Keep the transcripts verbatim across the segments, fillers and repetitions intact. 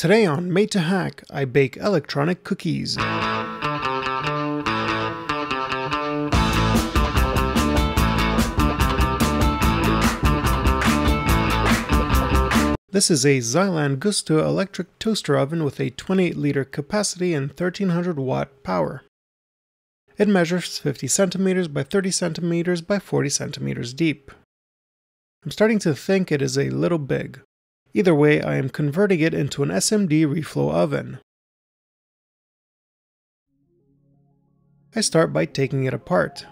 Today on Made to Hack, I bake electronic cookies. This is a Xilan Gusto electric toaster oven with a twenty-eight liter capacity and thirteen hundred watt power. It measures fifty centimeters by thirty centimeters by forty centimeters deep. I'm starting to think it is a little big. Either way, I am converting it into an S M D reflow oven. I start by taking it apart.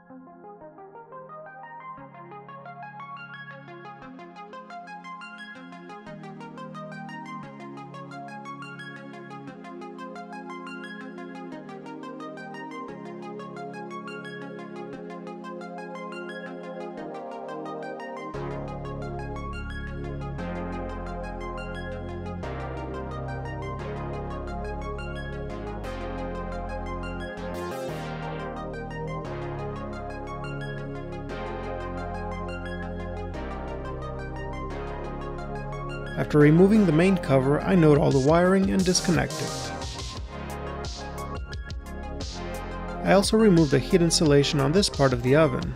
After removing the main cover, I note all the wiring and disconnect it. I also remove the heat insulation on this part of the oven.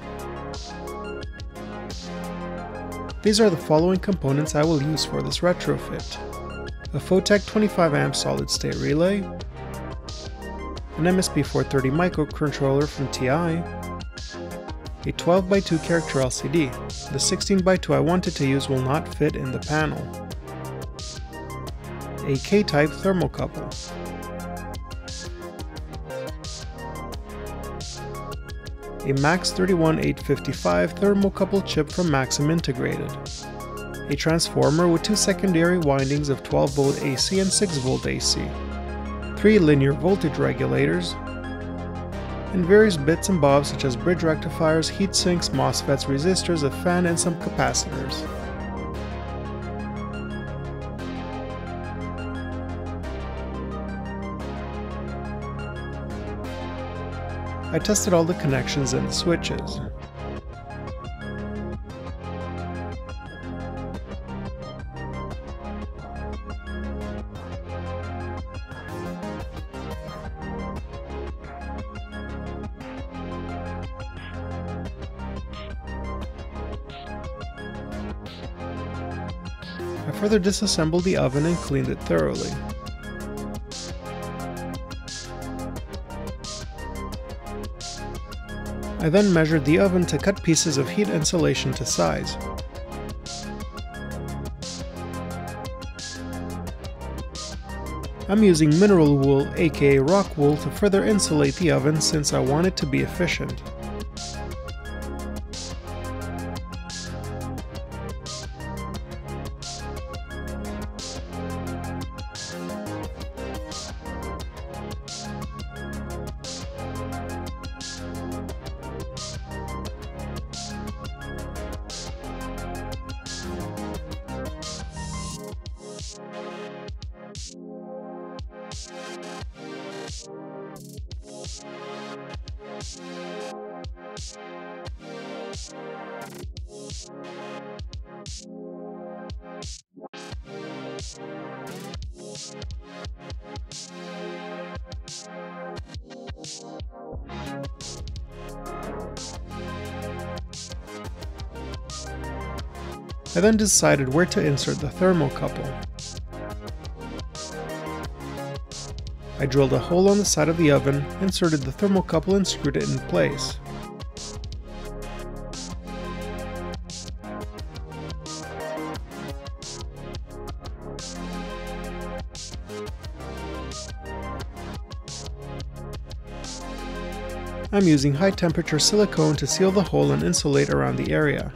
These are the following components I will use for this retrofit: a Photech twenty-five amp solid state relay, an M S P four thirty microcontroller from T I, a twelve by two character L C D. The sixteen by two I wanted to use will not fit in the panel. A K-type thermocouple, a Max thirty-one eight fifty-five thermocouple chip from Maxim Integrated, a transformer with two secondary windings of twelve volt A C and six volt A C, three linear voltage regulators, and various bits and bobs such as bridge rectifiers, heat sinks, MOSFETs, resistors, a fan, and some capacitors. I tested all the connections and the switches. I further disassembled the oven and cleaned it thoroughly. I then measured the oven to cut pieces of heat insulation to size. I'm using mineral wool, aka rock wool, to further insulate the oven since I want it to be efficient. I then decided where to insert the thermocouple. I drilled a hole on the side of the oven, inserted the thermocouple and screwed it in place. I'm using high temperature silicone to seal the hole and insulate around the area.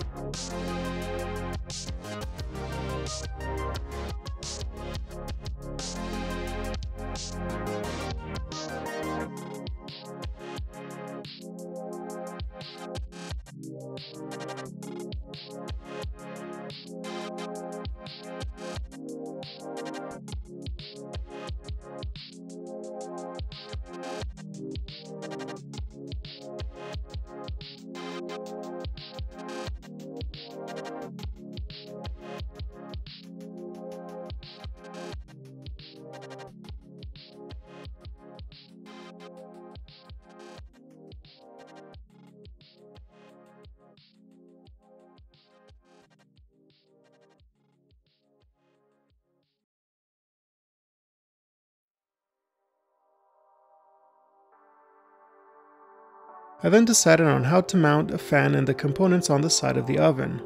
I then decided on how to mount a fan and the components on the side of the oven.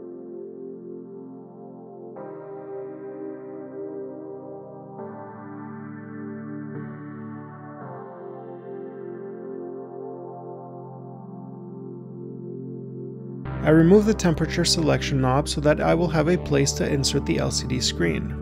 I removed the temperature selection knob so that I will have a place to insert the L C D screen.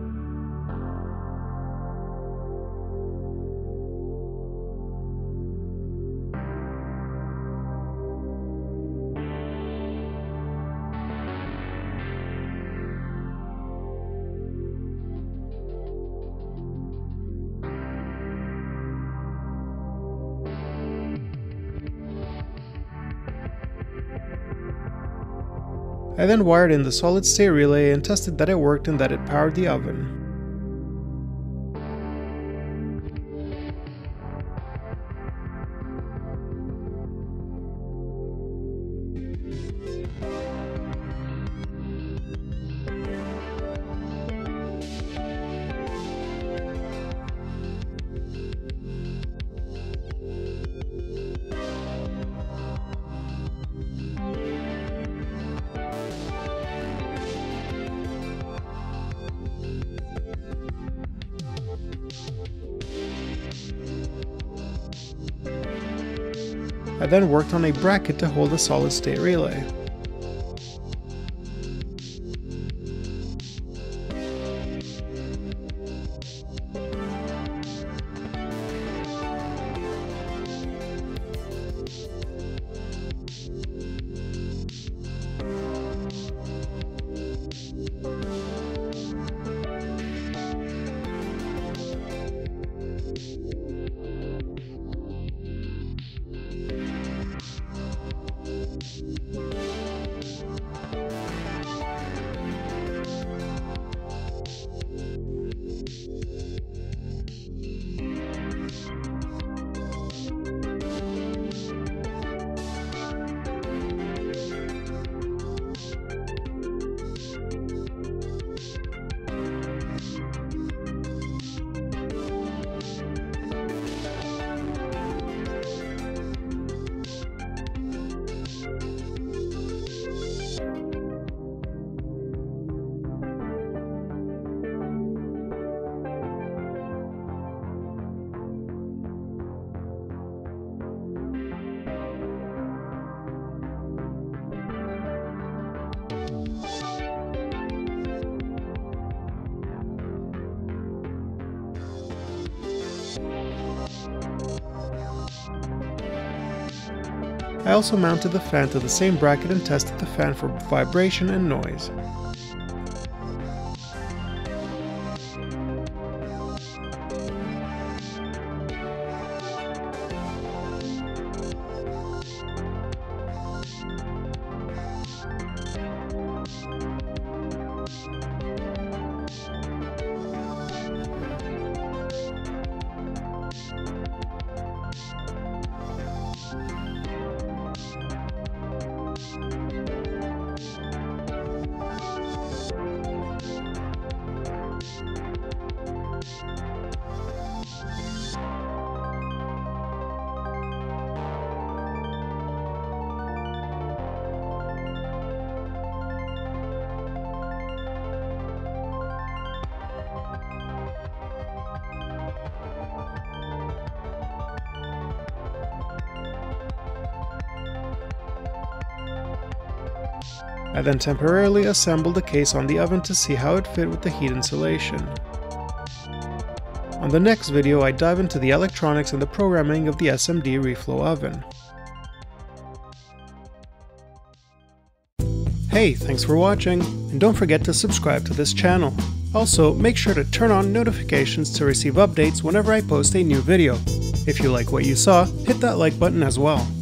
I then wired in the solid-state relay and tested that it worked and that it powered the oven. I then worked on a bracket to hold the solid-state relay. I also mounted the fan to the same bracket and tested the fan for vibration and noise. I then temporarily assembled the case on the oven to see how it fit with the heat insulation. On the next video, I dive into the electronics and the programming of the S M D reflow oven. Hey, thanks for watching, and don't forget to subscribe to this channel. Also, make sure to turn on notifications to receive updates whenever I post a new video. If you like what you saw, hit that like button as well.